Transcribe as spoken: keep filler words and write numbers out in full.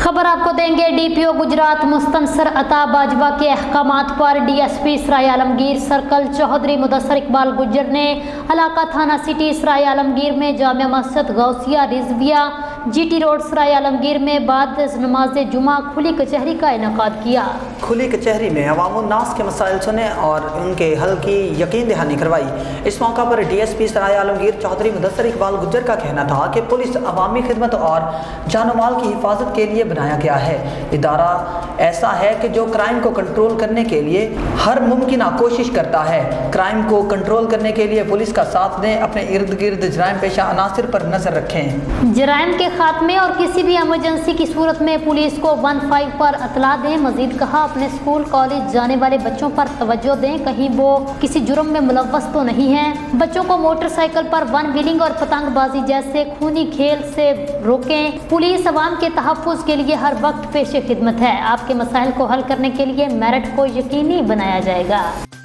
खबर आपको देंगे। D P O Gujrat Mustansar Ata Bajwa के अहकामात पर D S P Sarai Alamgir circle Chaudhry Mudassar Iqbal Gujjar ने इलाका थाना सिटी सराय आलमगीर में Jamia Masjid Ghausia Rizvia G T road Sarai Alamgir में बाद नमाज जुमा खुली कचहरी का इनेकाद किया। खुली कचहरी में अवामुन्नास के मसाइल सुने और उनके हल की यकीन दहानी करवाई। इस मौका पर D S P Sarai Alamgir Chaudhry Mudassar Iqbal Gujjar का कहना था कि पुलिस अवामी खिदमत और जान माल की हिफाजत के लिए बनाया गया है। इदारा ऐसा है कि जो क्राइम को कंट्रोल करने के लिए हर मुमकिन कोशिश करता है। क्राइम को कंट्रोल करने के लिए पुलिस का साथ दें, अपने इर्द गिर्द जराइम पेशा अनासिर पर नजर रखें। जराइम के खात्मे और किसी भी इमरजेंसी की सूरत में पुलिस को वन फाइव पर अतला दें। मजीद कहा, अपने स्कूल कॉलेज जाने वाले बच्चों पर तवज्जो दें, कहीं वो किसी जुर्म में मुलव्वस तो नहीं है। बच्चों को मोटरसाइकिल पर वन व्हीलिंग और पतंगबाजी जैसे खूनी खेल से रोकें। पुलिस अवाम के तहफ़्फ़ुज़ के लिए हर वक्त पेशे खिदमत है। आपके मसाइल को हल करने के लिए मेरिट को यकीनी बनाया जाएगा।